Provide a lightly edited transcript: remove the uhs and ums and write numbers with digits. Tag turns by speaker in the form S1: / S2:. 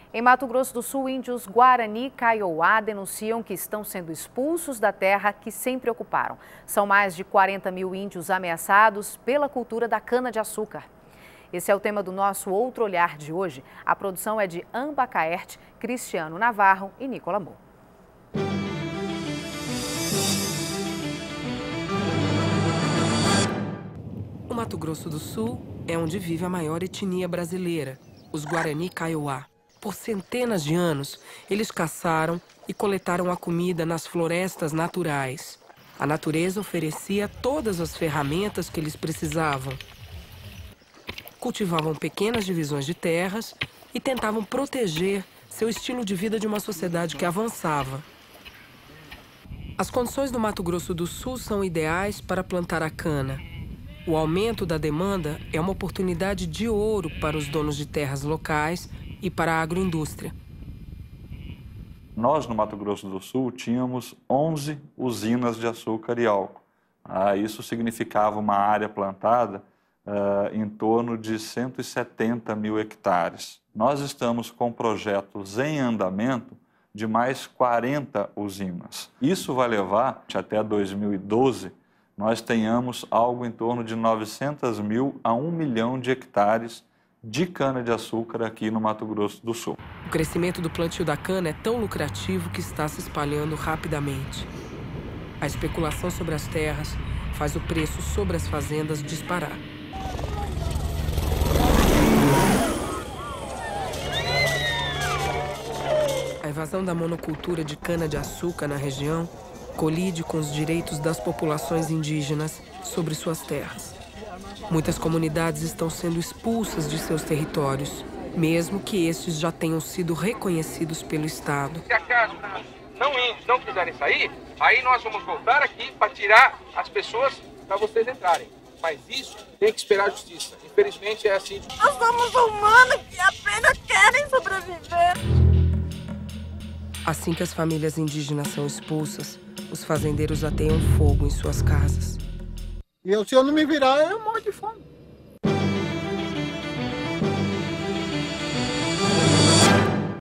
S1: Em Mato Grosso do Sul, índios Guarani Kaiowá denunciam que estão sendo expulsos da terra que sempre ocuparam. São mais de 40 mil índios ameaçados pela cultura da cana-de-açúcar. Esse é o tema do nosso Outro Olhar de hoje. A produção é de Amba Caerte, Cristiano Navarro e Nicola Mo.
S2: O Mato Grosso do Sul é onde vive a maior etnia brasileira, os Guarani Kaiowá. Por centenas de anos, eles caçaram e coletaram a comida nas florestas naturais. A natureza oferecia todas as ferramentas que eles precisavam. Cultivavam pequenas divisões de terras e tentavam proteger seu estilo de vida de uma sociedade que avançava. As condições do Mato Grosso do Sul são ideais para plantar a cana. O aumento da demanda é uma oportunidade de ouro para os donos de terras locais e para a agroindústria.
S3: Nós, no Mato Grosso do Sul, tínhamos 11 usinas de açúcar e álcool. Isso significava uma área plantada em torno de 170 mil hectares. Nós estamos com projetos em andamento de mais 40 usinas. Isso vai levar, até 2012, nós tenhamos algo em torno de 900 mil a 1 milhão de hectares de cana-de-açúcar aqui no Mato Grosso do Sul.
S2: O crescimento do plantio da cana é tão lucrativo que está se espalhando rapidamente. A especulação sobre as terras faz o preço sobre as fazendas disparar. A invasão da monocultura de cana-de-açúcar na região colide com os direitos das populações indígenas sobre suas terras. Muitas comunidades estão sendo expulsas de seus territórios, mesmo que estes já tenham sido reconhecidos pelo Estado.
S4: Se acaso não quiserem sair, aí nós vamos voltar aqui para tirar as pessoas para vocês entrarem. Mas isso tem que esperar a justiça. Infelizmente é assim.
S5: Nós somos humanos que apenas querem sobreviver.
S2: Assim que as famílias indígenas são expulsas, os fazendeiros ateiam fogo em suas casas.
S6: E se eu não me virar, eu morro de fome.